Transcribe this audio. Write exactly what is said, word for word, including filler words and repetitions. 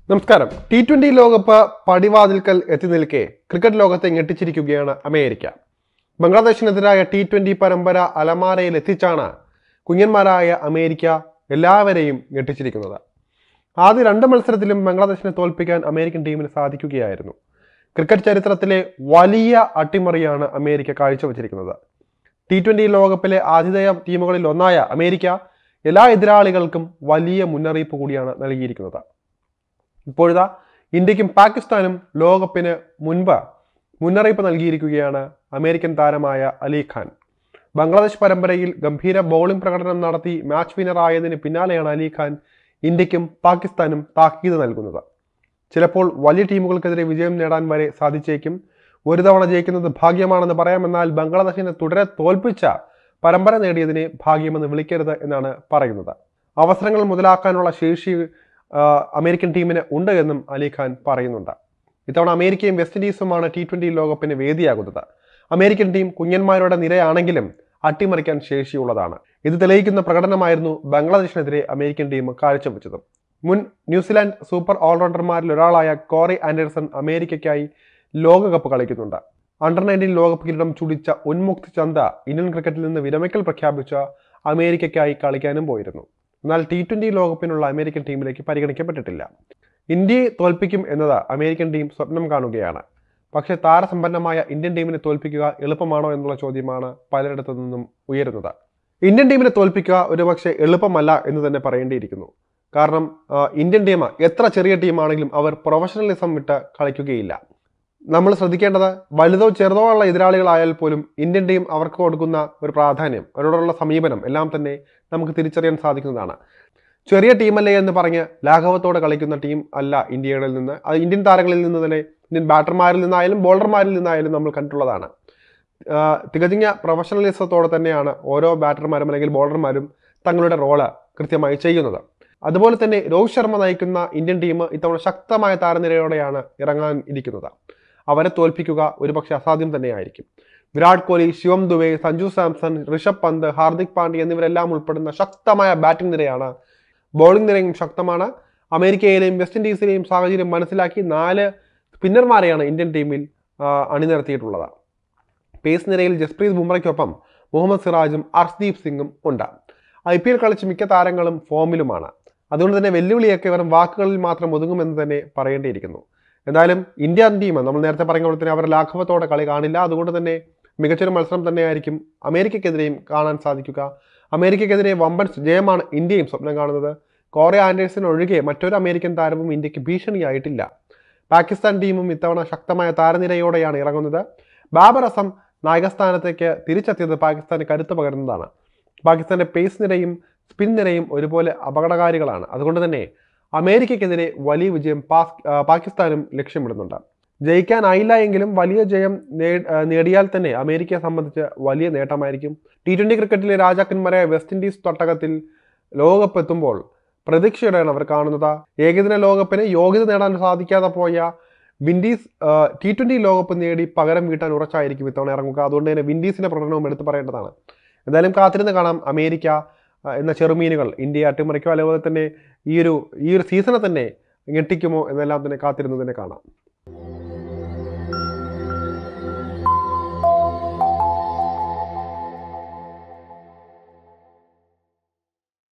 നമസ്കാരം. T twenty ലോകകപ്പ് പടിവാതിൽക്കൽ എത്തി നിൽക്കെ ക്രിക്കറ്റ് ലോകത്തെ ഞെട്ടിച്ചിരിക്കുകയാണ് അമേരിക്ക. ബംഗ്ലാദേശിനെതിരായ ടി ട്വന്റി പരമ്പര അലമാരയിൽ എത്തിച്ചാണ് കുഞ്ഞന്മാരായ അമേരിക്ക എല്ലാവരെയും ഞെട്ടിച്ചിരിക്കുന്നത്. ആദ്യ രണ്ട് മത്സരത്തിലും ബംഗ്ലാദേശിനെ തോൽപ്പിക്കാൻ അമേരിക്കൻ ടീമിന് സാധിക്കുകയായിരുന്നു. ക്രിക്കറ്റ് ചരിത്രത്തിലെ വലിയ അട്ടിമറിയാണ് അമേരിക്ക കാഴ്ചവെച്ചിരിക്കുന്നത്. ടി ട്വന്റി ലോകകപ്പിലെ ആതിഥേയ ടീമുകളിൽ ഒന്നായ അമേരിക്ക എല്ലാ എതിരാളികൾക്കും വലിയ മുന്നറിയിപ്പ് കൂടിയാണ് നൽകിയിരിക്കുന്നത്. ഇപ്പോഴത്തെ ഇന്ത്യക്കും പാകിസ്ഥാനും ലോകകപ്പിന് മുൻപ് മുന്നറിയിപ്പ് നൽകിയിരിക്കുകയാണ് അമേരിക്കൻ താരമായ അലി ഖാൻ. ബംഗ്ലാദേശ് പരമ്പരയിൽ ഗംഭീര ബൗളിംഗ് പ്രകടനം നടത്തി മാച്ച് വിന്നറായതിന് പിന്നാലെയാണ് അലി ഖാൻ ഇന്ത്യക്കും പാകിസ്ഥാനും താക്കീത് നൽകുന്നത്. ചിലപ്പോൾ വലിയ ടീമുകൾക്കെതിരെ വിജയം നേടാൻ വരെ സാധിച്ചേക്കും. ഒരു തവണ ജയിക്കുന്നത് ഭാഗ്യമാണെന്ന് പറയാമെന്നാൽ ബംഗ്ലാദേശിനെ തുടരെ തോൽപ്പിച്ച പരമ്പര നേടിയതിനെ ഭാഗ്യമെന്ന് വിളിക്കരുത് എന്നാണ് പറയുന്നത്. അവസരങ്ങൾ മുതലാക്കാനുള്ള ശേഷി അമേരിക്കൻ ടീമിന് ഉണ്ട് എന്നും അലി ഖാൻ പറയുന്നുണ്ട്. ഇത്തവണ അമേരിക്കയും വെസ്റ്റ് ഇൻഡീസുമാണ് ടി ട്വന്റി ലോകകപ്പിന് വേദിയാകുന്നത്. അമേരിക്കൻ ടീം കുഞ്ഞന്മാരുടെ നിരയാണെങ്കിലും അട്ടിമറിക്കാൻ ശേഷിയുള്ളതാണ്. ഇത് തെളിയിക്കുന്ന പ്രകടനമായിരുന്നു ബംഗ്ലാദേശിനെതിരെ അമേരിക്കൻ ടീം കാഴ്ചവെച്ചത്. മുൻ ന്യൂസിലാൻഡ് സൂപ്പർ ഓൾറൗണ്ടർമാരിൽ ഒരാളായ കോറി ആൻഡേഴ്സൺ അമേരിക്കയ്ക്കായി ലോകകപ്പ് കളിക്കുന്നുണ്ട്. അണ്ടർ നയൻറ്റീൻ ലോകകപ്പ് കിരീടം ചുടിച്ച ഉന്മുക്ത് ചന്ദ ഇന്ത്യൻ ക്രിക്കറ്റിൽ നിന്ന് വിരമിക്കൽ പ്രഖ്യാപിച്ച അമേരിക്കയ്ക്കായി കളിക്കാനും പോയിരുന്നു. എന്നാൽ ടി ട്വന്റി ലോകകപ്പിനുള്ള അമേരിക്കൻ ടീമിലേക്ക് പരിഗണിക്കപ്പെട്ടിട്ടില്ല. ഇന്ത്യയെ തോൽപ്പിക്കും എന്നത് അമേരിക്കൻ ടീം സ്വപ്നം കാണുകയാണ്. പക്ഷേ താരസമ്പന്നമായ ഇന്ത്യൻ ടീമിനെ തോൽപ്പിക്കുക എളുപ്പമാണോ എന്നുള്ള ചോദ്യമാണ് പലരിടത്തു നിന്നും ഉയരുന്നത്. ഇന്ത്യൻ ടീമിനെ തോൽപ്പിക്കുക ഒരുപക്ഷെ എളുപ്പമല്ല എന്ന് തന്നെ പറയേണ്ടിയിരിക്കുന്നു. കാരണം ഇന്ത്യൻ ടീം എത്ര ചെറിയ ടീമാണെങ്കിലും അവർ പ്രൊഫഷണലിസം വിട്ട് കളിക്കുകയില്ല. നമ്മൾ ശ്രദ്ധിക്കേണ്ടത് വലുതോ ചെറുതോ ഉള്ള എതിരാളികളായാൽ പോലും ഇന്ത്യൻ ടീം അവർക്ക് കൊടുക്കുന്ന ഒരു പ്രാധാന്യം, അവരോടുള്ള സമീപനം എല്ലാം തന്നെ നമുക്ക് തിരിച്ചറിയാൻ സാധിക്കുന്നതാണ്. ചെറിയ ടീമല്ലേ എന്ന് പറഞ്ഞ് ലാഘവത്തോടെ കളിക്കുന്ന ടീം അല്ല ഇന്ത്യയിൽ നിന്ന്. അത് ഇന്ത്യൻ താരങ്ങളിൽ നിന്ന് തന്നെ, ഇന്ത്യൻ ബാറ്റർമാരിൽ നിന്നായാലും ബോളർമാരിൽ നിന്നായാലും നമ്മൾ കണ്ടിട്ടുള്ളതാണ്. തികഞ്ഞ പ്രൊഫഷണലിസത്തോടെ തന്നെയാണ് ഓരോ ബാറ്റർമാരും അല്ലെങ്കിൽ ബോളർമാരും തങ്ങളുടെ റോള് കൃത്യമായി ചെയ്യുന്നത്. അതുപോലെ തന്നെ രോഹിത് ശർമ്മ നയിക്കുന്ന ഇന്ത്യൻ ടീം ഇത്തവണ ശക്തമായ താരനിരയോടെയാണ് ഇറങ്ങാൻ ഇരിക്കുന്നത്. അവരെ തോൽപ്പിക്കുക ഒരുപക്ഷെ അസാധ്യം തന്നെയായിരിക്കും. വിരാട് കോഹ്ലി, ശിവം ദുബെ, സഞ്ജു സാംസൺ, ഋഷഭ് പന്ത്, ഹാർദിക് പാണ്ഡ്യ എന്നിവരെല്ലാം ഉൾപ്പെടുന്ന ശക്തമായ ബാറ്റിംഗ് നിരയാണ്. ബൗളിംഗ് നിരയും ശക്തമാണ്. അമേരിക്കയിലെയും വെസ്റ്റ് ഇൻഡീസിലെയും സാഹചര്യം മനസ്സിലാക്കി നാല് സ്പിന്നർമാരെയാണ് ഇന്ത്യൻ ടീമിൽ അണിനിരത്തിയിട്ടുള്ളത്. പേസ് നിരയിൽ ജസ്പ്രീത് ബുംറയ്ക്കൊപ്പം മുഹമ്മദ് സിറാജും അർഷ്ദീപ് സിംഗും ഉണ്ട്. ഐ പി എൽ കളിച്ച് മിക്ക താരങ്ങളും ഫോമിലുമാണ്. അതുകൊണ്ട് തന്നെ വെല്ലുവിളിയൊക്കെ വെറും വാക്കുകളിൽ മാത്രം ഒതുങ്ങുമെന്ന് തന്നെ പറയേണ്ടിയിരിക്കുന്നു. എന്തായാലും ഇന്ത്യൻ ടീം നമ്മൾ നേരത്തെ പറഞ്ഞ പോലെ തന്നെ അവർ ലാഘവത്തോടെ കളി കാണില്ല. അതുകൊണ്ട് തന്നെ മികച്ചൊരു മത്സരം തന്നെയായിരിക്കും അമേരിക്കയ്ക്കെതിരെയും കാണാൻ സാധിക്കുക. അമേരിക്കയ്ക്കെതിരെ വമ്പൻ ജയമാണ് ഇന്ത്യയും സ്വപ്നം കാണുന്നത്. കോറി ആൻഡേഴ്സൺ ഒഴികെ മറ്റൊരു അമേരിക്കൻ താരവും ഇന്ത്യക്ക് ഭീഷണിയായിട്ടില്ല. പാകിസ്ഥാൻ ടീമും ഇത്തവണ ശക്തമായ താരനിരയോടെയാണ് ഇറങ്ങുന്നത്. ബാബർ അസം നായകസ്ഥാനത്തേക്ക് തിരിച്ചെത്തിയത് പാകിസ്ഥാന് കരുത്ത് പകരുന്നതാണ്. പാകിസ്ഥാന്റെ പേസ് നിരയും സ്പിൻ നിരയും ഒരുപോലെ അപകടകാരികളാണ്. അതുകൊണ്ട് തന്നെ അമേരിക്കയ്ക്കെതിരെ വലിയ വിജയം പാകിസ്ഥാനും ലക്ഷ്യമിടുന്നുണ്ട്. ജയിക്കാനായില്ല എങ്കിലും വലിയ ജയം നേടിയാൽ തന്നെ അമേരിക്കയെ സംബന്ധിച്ച് വലിയ നേട്ടമായിരിക്കും. ടി ട്വന്റി ക്രിക്കറ്റിലെ രാജാക്കന്മാരായ വെസ്റ്റ് ഇൻഡീസ് തട്ടകത്തിൽ ലോകകപ്പ് എത്തുമ്പോൾ പ്രതീക്ഷയോടെയാണ് അവർ കാണുന്നത്. ഏകദിന ലോകകപ്പിന് യോഗ്യത നേടാൻ സാധിക്കാതെ പോയ വിൻഡീസ് ടി ട്വന്റി ലോകകപ്പ് നേടി പകരം വീട്ടാൻ ഉറച്ചായിരിക്കും ഇത്തവണ ഇറങ്ങുക. അതുകൊണ്ട് തന്നെ വിൻഡീസിന്റെ പ്രകടനവും എടുത്തു പറയേണ്ടതാണ്. എന്തായാലും കാത്തിരുന്ന് കാണാം അമേരിക്ക എന്ന ചെറുമീനുകൾ ഇന്ത്യയെ അട്ടിമറിക്കോ അതുപോലെ തന്നെ ഈ ഒരു ഈ ഒരു സീസണെ തന്നെ ഞെട്ടിക്കുമോ എന്നെല്ലാം തന്നെ കാത്തിരുന്ന് തന്നെ കാണാം.